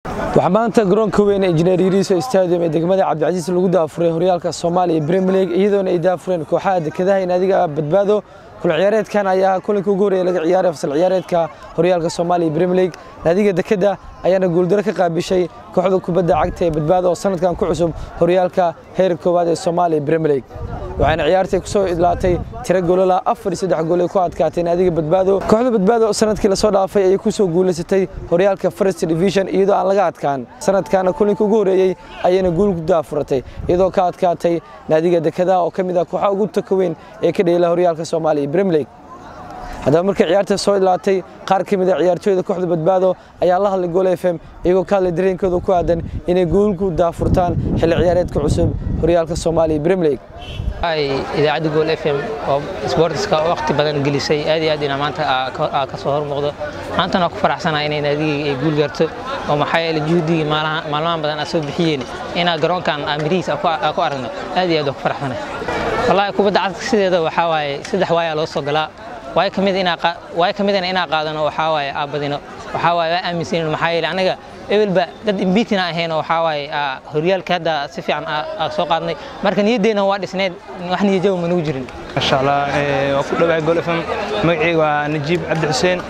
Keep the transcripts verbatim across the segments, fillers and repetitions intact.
waxaa maanta garoonka weyn ee Engineer Yariso Stadium ee degmada Cabdicasiis lagu daafuray horyaalka Soomaaliya Premier League iyadoo ay daafureen kooxaha dekedaha naadiga badbaado kul ciyaareedkan ayaa kulanka ugu horeeyay laga ciyaaray fasal ciyaareedka horyaalka Soomaaliya Premier League naadiga dekeda ayaana guuldaro ka qaabishay kooxda kubadda cagta ee badbaado oo sanadkan ku cusub horyaalka heer koowaad ee Soomaaliya Premier League waxaana ciyaartay ku soo idlaatay tiro goolala afar iyo saddex gool ay ku adkaatay naadiga badbaado kooxda badbaado sanadkii la soo dhaafay ay ku soo guuleysatay horyaalka First Division iyadoo aan laga adkaan sanadkan kulanka ugu horeeyay ayayna guul ku daafuratay iyadoo ka adkaatay naadiga dekeda oo kamid ah kooxaha ugu takaweyn ee ka dheelay horyaalka Soomaaliya Premier League haddaba markii ciyaarta soo idlaatay qaar ka mid ah ciyaartooyda kooxda badbaado ayaa la hadlay Goal F M iyagoo ka hadlay dareenkooda ku aadan inay guul ku daafurtaan xilli ciyaareedka cusub horyaalka Soomaaliya Premier League ay idaacada Goal F M oo sportska waqti badan gelisay aad iyo aad ina maanta ka soo hormuuqdo maantana ku faraxsanahay inay naadiga ay guul gaarto oo maxay la juhdiga maalmahan badan asoo bixiyeen ina garoonkan Amiriis ku aragno aad iyo aad ku faraxsanahay wallahi kubadda cagta sideeda waxa waaye saddex waaya loo soo galaa way kamid ina way kamid ina qaadano waxa waaye aabadino waxa waaye aaminsan maxay anaga ebilba dad imbiitina ahayn waxa waaye horyaalka hadda si fiican soo qaadnay marka niyadeena waa dhisneed wax niyado ma nugu jirin ma sha Allah waa ku dhawaay Goal F M magacayga waa Najiib Cabdi Xuseen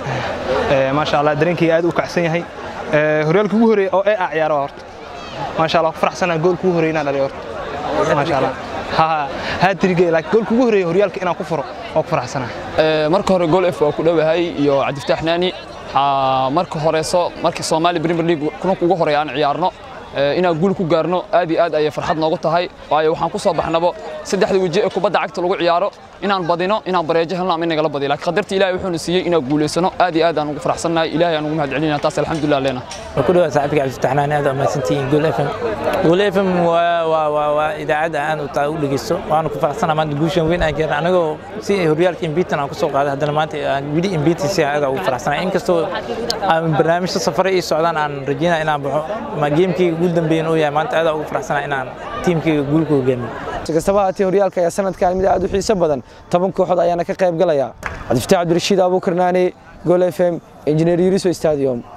ma sha Allah dareenkii aad u kacsan yahay horyaalka ugu horeeyay oo ay ciyaaro horta ma sha Allah faraxsanahay goolka ugu horeeyay inaan dhaliyo horta ma sha Allah ha ha tirigay laakiin goolka ugu horeeyay horyaalka inaan ku furo oo ku faraxsanahay marka hore Goal F waa ku dhawahay iyo Cabdi Fataax Naani marka horeeso markii Soomaali Premier League kulanka ugu horeeyay aan ciyaarno ina guul ku gaarno aad iyo aad ay farxad noogu tahay waayo waxaan ku soo baxnabo saddexda waji ee kubadda cagta lagu ciyaaro inaan badino inaan bareejo helno ama inaga la badiyo laakiin qadartii Ilaahay wuxuu siiyay inaan guuleysano aad iyo aad aan ugu faraxsanahay Ilaahay aan ugu mahadcelinaynaa taas alxamdulillah leena ku dhawaad saaxiibka Cabdi Fataax Naani aad ama santiin Goal F M Goal F M waa waa waa idaacada aan u taa u dhageysto waan ku faraxsanahay maanta guushan weyn aan gaarnay anagoo si horyaalka imbiitan aan ku soo qaaday haddana maanta aan wili imbiitan si aad ugu faraxsanahay inkastoo aan barnaamijka safar iyo socdaan aan rajeynaa inaan baxo ma geemkii ugu dambeeyay oo yahay maanta aad ugu faraxsanahay inaan teamkayga guul ku gaarno kastaba haatii horyaalka ayaa sanadkan mid aad u xiiso badan toban kooxood ayaana ka qayb galaya Cabdi Fataax Abdirashiid Abuukar Naani Goal F M Engineer Yariso Stadium